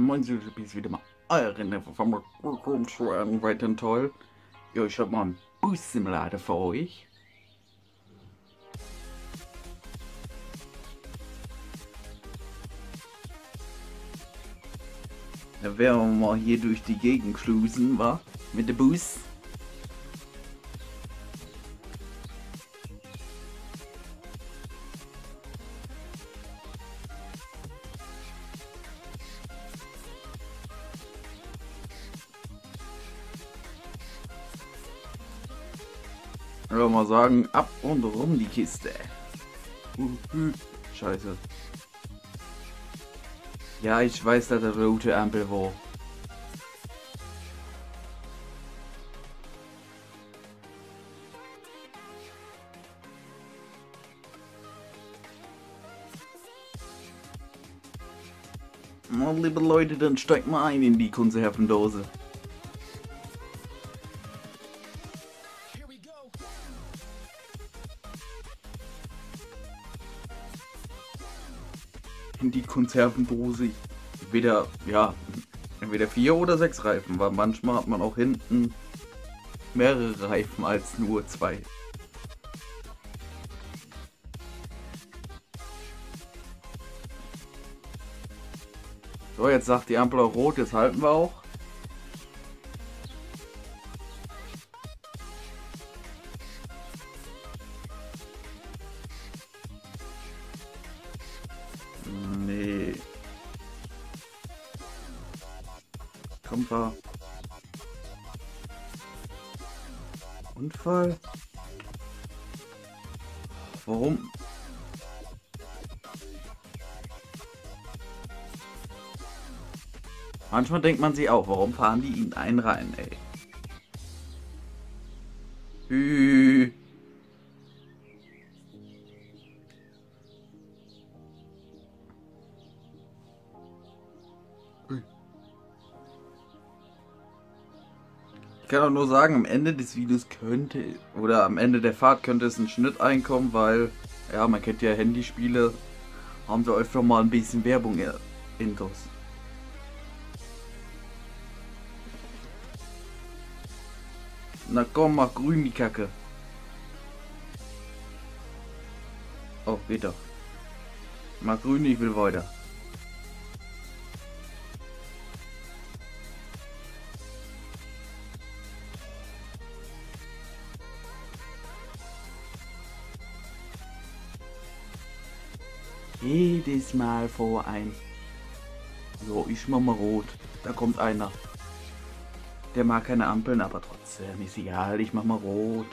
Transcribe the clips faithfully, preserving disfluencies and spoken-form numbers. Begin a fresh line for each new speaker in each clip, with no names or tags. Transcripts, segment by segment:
Moin, so bist wieder mal eure Neffe vom Rumschweren weiter toll. Ja, ich hab mal einen Bus im Laden für euch. Da werden wir mal hier durch die Gegend cruisen, wa? Mit dem Bus. Ich würde mal sagen, ab und rum die Kiste. Uh, uh, Scheiße. Ja, ich weiß, dass der rote Ampel war. Na, liebe Leute, dann steigt mal ein in die Konservendose. In die Konservendose. Entweder, ja, entweder vier oder sechs Reifen, weil manchmal hat man auch hinten mehrere Reifen als nur zwei. So, jetzt sagt die Ampel auch rot, jetzt halten wir auch. Nee. Kommt da. Unfall? Warum? Manchmal denkt man sich auch, warum fahren die in einen rein, ey? Hü. Ich kann auch nur sagen, am Ende des Videos könnte, oder am Ende der Fahrt könnte es ein Schnitt einkommen, weil, ja, man kennt ja Handyspiele, haben sie öfter mal ein bisschen Werbung intus. Na komm, mach grün die Kacke. Oh, geht doch. Mach grün, ich will weiter. Jedes Mal vor ein. So, ich mach mal rot. Da kommt einer. Der mag keine Ampeln, aber trotzdem ist egal. Ich mach mal rot.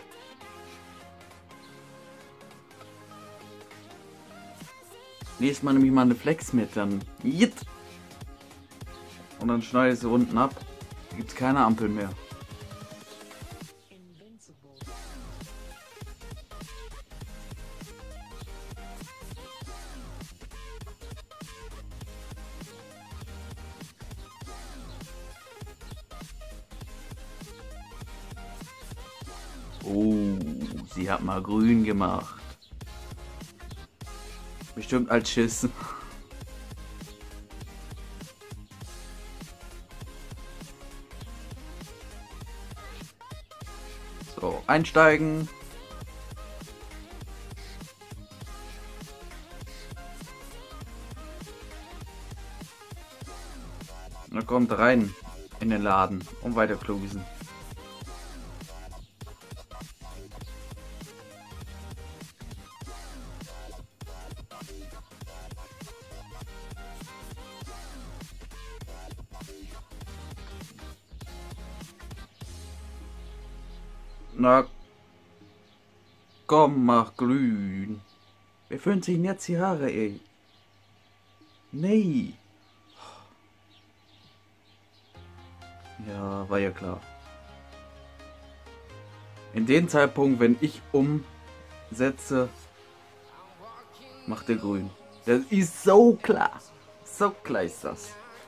Nächstes Mal nehme ich mal eine Flex mit, dann Jit. Und dann schneide ich sie unten ab. Da gibt's keine Ampeln mehr. Oh, sie hat mal grün gemacht. Bestimmt als Schiss. So, einsteigen. Na kommt rein in den Laden und weiter cruisen. Na komm, mach grün. Wer föhnt sich denn jetzt die Haare, ey? Nee. Ja, war ja klar. In dem Zeitpunkt, wenn ich umsetze, macht er grün. Das ist so klar. So klar ist das.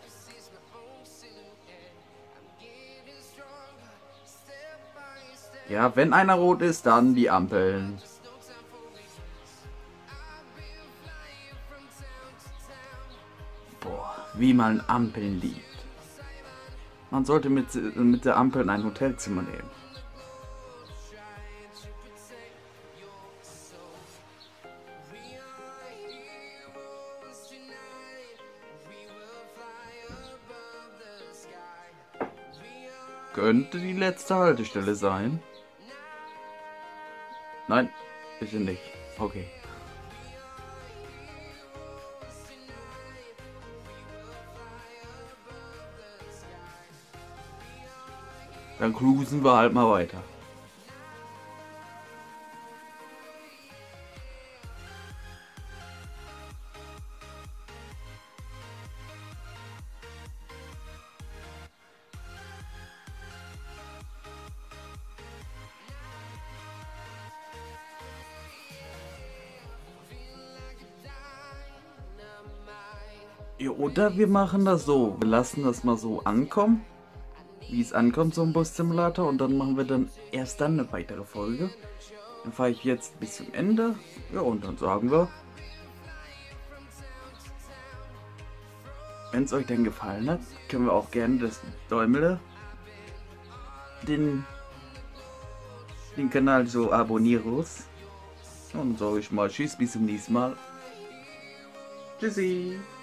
Ja, wenn einer rot ist, dann die Ampeln. Boah. wie man Ampeln liebt. Man sollte mit, mit der Ampel in ein Hotelzimmer nehmen. Könnte die letzte Haltestelle sein. Nein, ist sie nicht. Okay. Dann cruisen wir halt mal weiter. Ja, oder wir machen das so. Wir lassen das mal so ankommen, wie es ankommt, so ein Bus-Simulator. Und dann machen wir dann erst dann eine weitere Folge. Dann fahre ich jetzt bis zum Ende. Ja, und dann sagen wir, wenn es euch denn gefallen hat, können wir auch gerne das Däumle, den, den Kanal so abonnieren. Und dann sage ich mal tschüss, bis zum nächsten Mal. Tschüssi.